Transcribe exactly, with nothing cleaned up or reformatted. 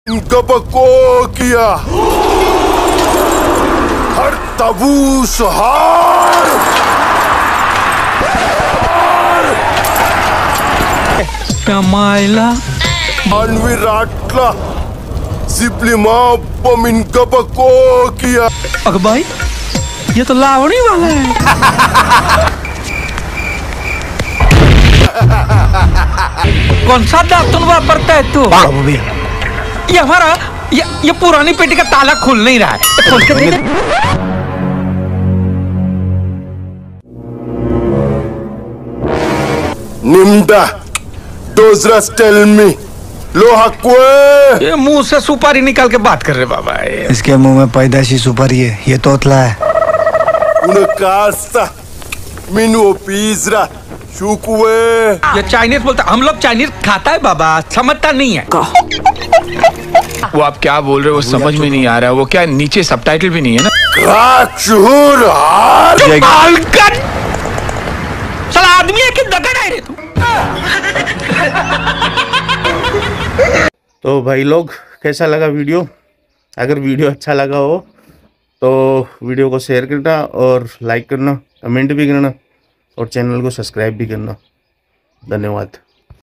गबको किया हर तबूस हार Tamaila विराटला सिप्लिमा पमिन गबको किया। अग भाई ये तो लावणी वाला है। कौन सा दातुन वापरता है तू? ये हमारा ये, ये पुरानी पेटी का ताला खुल नहीं रहा है, खोल के दे दे। निम्दा डोजरस टेल मी लोहा कुए। ये मुंह से सुपारी निकाल के बात कर रहे बाबा। इसके मुंह में पैदाशी सुपारी है, ये तोतला है। उनकास्ता मिनु पिज़्रा शुकुए। ये चाइनीज बोलता, हम लोग चाइनीज खाता है बाबा, समझता नहीं है। वो आप क्या बोल रहे हो वो समझ में नहीं आ रहा है। वो क्या नीचे सबटाइटल भी नहीं है ना? शुहूर हार साला आदमी है कि दगड़ है रे तू? तो भाई लोग कैसा लगा वीडियो? अगर वीडियो अच्छा लगा हो तो वीडियो को शेयर करना और लाइक करना, कमेंट भी करना और चैनल को सब्सक्राइब भी करना। धन्यवाद।